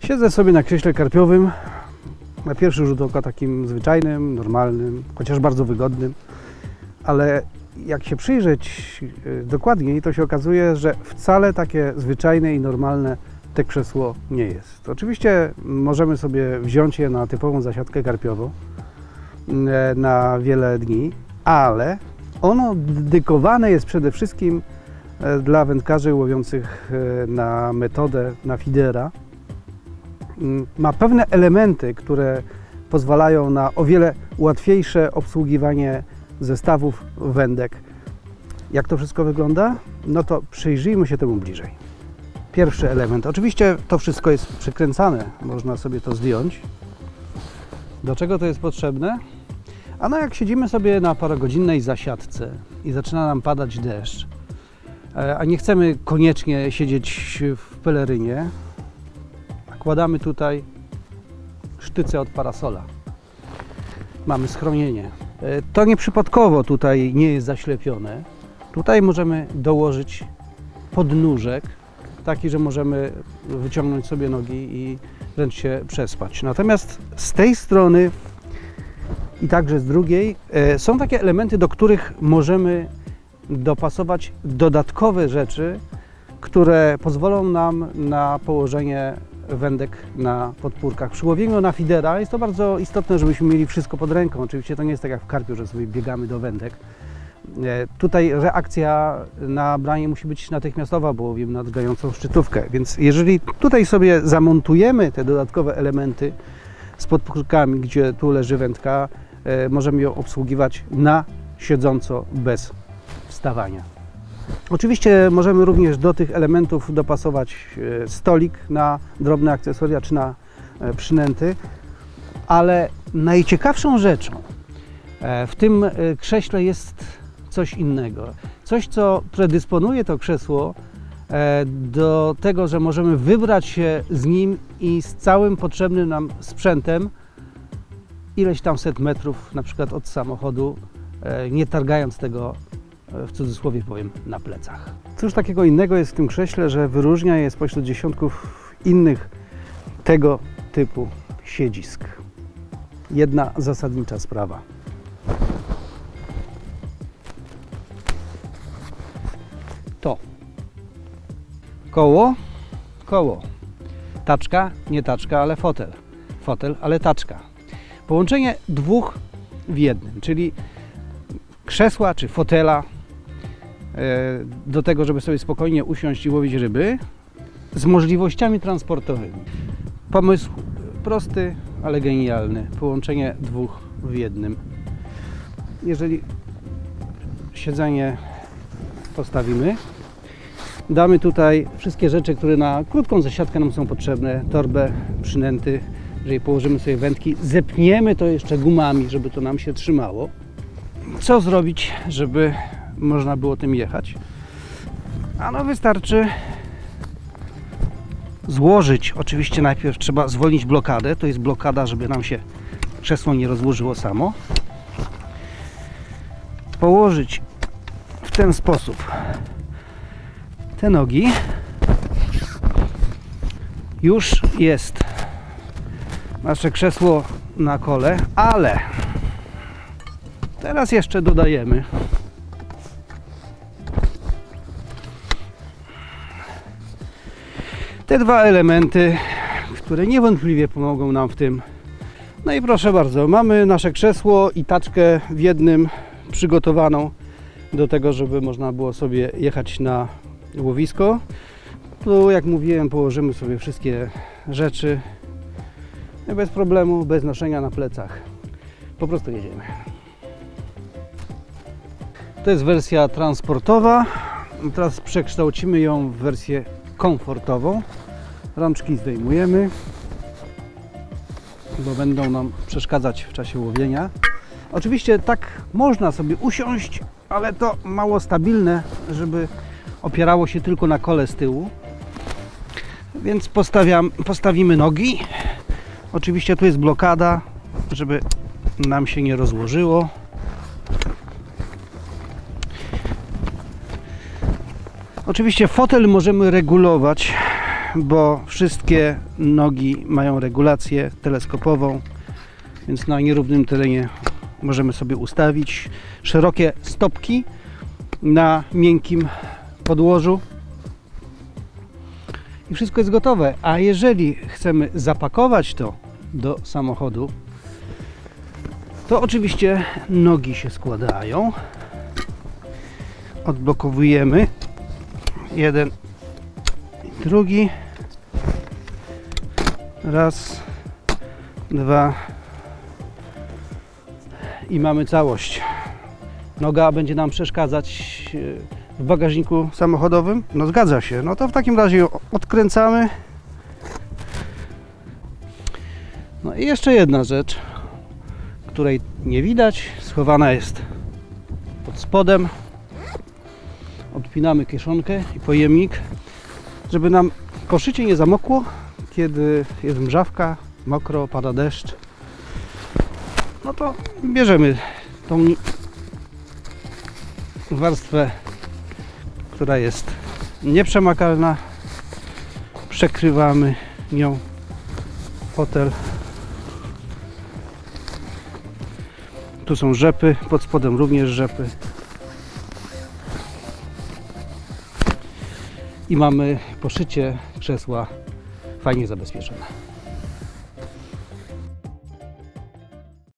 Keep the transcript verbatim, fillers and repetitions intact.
Siedzę sobie na krześle karpiowym, na pierwszy rzut oka takim zwyczajnym, normalnym, chociaż bardzo wygodnym, ale jak się przyjrzeć dokładniej, to się okazuje, że wcale takie zwyczajne i normalne te krzesło nie jest. Oczywiście możemy sobie wziąć je na typową zasiadkę karpiową na wiele dni, ale ono dedykowane jest przede wszystkim dla wędkarzy łowiących na metodę, na feedera. Ma pewne elementy, które pozwalają na o wiele łatwiejsze obsługiwanie zestawów wędek. Jak to wszystko wygląda? No to przyjrzyjmy się temu bliżej. Pierwszy element. Oczywiście to wszystko jest przykręcane, można sobie to zdjąć. Do czego to jest potrzebne? A no jak siedzimy sobie na parogodzinnej zasiadce i zaczyna nam padać deszcz, a nie chcemy koniecznie siedzieć w pelerynie, nakładamy tutaj sztyce od parasola. Mamy schronienie. To nieprzypadkowo tutaj nie jest zaślepione. Tutaj możemy dołożyć podnóżek, taki, że możemy wyciągnąć sobie nogi i wręcz się przespać. Natomiast z tej strony i także z drugiej są takie elementy, do których możemy dopasować dodatkowe rzeczy, które pozwolą nam na położenie wędek na podpórkach. Przy łowieniu na feedera jest to bardzo istotne, żebyśmy mieli wszystko pod ręką. Oczywiście to nie jest tak jak w karpiu, że sobie biegamy do wędek. Tutaj reakcja na branie musi być natychmiastowa, bo łowimy na drgającą szczytówkę. Więc jeżeli tutaj sobie zamontujemy te dodatkowe elementy z podpórkami, gdzie tu leży wędka, możemy ją obsługiwać na siedząco bez wstawania. Oczywiście możemy również do tych elementów dopasować stolik na drobne akcesoria czy na przynęty, ale najciekawszą rzeczą w tym krześle jest coś innego. Coś, co predysponuje to krzesło do tego, że możemy wybrać się z nim i z całym potrzebnym nam sprzętem ileś tam set metrów, na przykład od samochodu, nie targając tego, w cudzysłowie powiem, na plecach. Cóż takiego innego jest w tym krześle, że wyróżnia je spośród dziesiątków innych tego typu siedzisk. Jedna zasadnicza sprawa. To koło, koło, taczka, nie taczka, ale fotel, fotel, ale taczka. Połączenie dwóch w jednym, czyli krzesła czy fotela do tego, żeby sobie spokojnie usiąść i łowić ryby z możliwościami transportowymi. Pomysł prosty, ale genialny. Połączenie dwóch w jednym. Jeżeli siedzenie postawimy, damy tutaj wszystkie rzeczy, które na krótką zasiadkę nam są potrzebne, torbę, przynęty. Jeżeli położymy sobie wędki, zepniemy to jeszcze gumami, żeby to nam się trzymało. Co zrobić, żeby można było tym jechać? Ano wystarczy złożyć, oczywiście najpierw trzeba zwolnić blokadę, to jest blokada, żeby nam się krzesło nie rozłożyło samo. Położyć w ten sposób te nogi. Już jest nasze krzesło na kole, ale teraz jeszcze dodajemy te dwa elementy, które niewątpliwie pomogą nam w tym. No i proszę bardzo, mamy nasze krzesło i taczkę w jednym przygotowaną do tego, żeby można było sobie jechać na łowisko. Tu, jak mówiłem, położymy sobie wszystkie rzeczy bez problemu, bez noszenia na plecach. Po prostu jedziemy. To jest wersja transportowa. Teraz przekształcimy ją w wersję komfortową. Rączki zdejmujemy, bo będą nam przeszkadzać w czasie łowienia. Oczywiście tak można sobie usiąść, ale to mało stabilne, żeby opierało się tylko na kole z tyłu. Więc postawiam, postawimy nogi. Oczywiście tu jest blokada, żeby nam się nie rozłożyło. Oczywiście fotel możemy regulować bo wszystkie nogi mają regulację teleskopową, więc na nierównym terenie możemy sobie ustawić szerokie stopki na miękkim podłożu i wszystko jest gotowe. A jeżeli chcemy zapakować to do samochodu, to oczywiście nogi się składają, odblokowujemy jeden i drugi, raz, dwa i mamy całość. Noga będzie nam przeszkadzać w bagażniku samochodowym? No zgadza się. No to w takim razie ją odkręcamy. No i jeszcze jedna rzecz, której nie widać, schowana jest pod spodem. Odpinamy kieszonkę i pojemnik, żeby nam poszycie nie zamokło, kiedy jest mrzawka, mokro, pada deszcz. No to bierzemy tą warstwę, która jest nieprzemakalna, przekrywamy nią fotel. Tu są rzepy, pod spodem również rzepy. I mamy poszycie krzesła fajnie zabezpieczone.